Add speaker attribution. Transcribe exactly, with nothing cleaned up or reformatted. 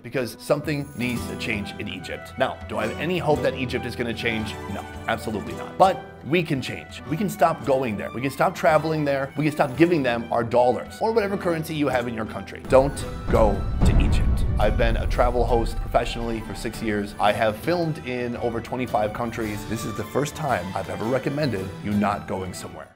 Speaker 1: because something needs to change in Egypt. Now, do I have any hope that Egypt is going to change? No, absolutely not. But we can change. We can stop going there. We can stop traveling there. We can stop giving them our dollars or whatever currency you have in your country. Don't go to Egypt. I've been a travel host professionally for six years. I have filmed in over twenty-five countries. This is the first time I've ever recommended you not going somewhere.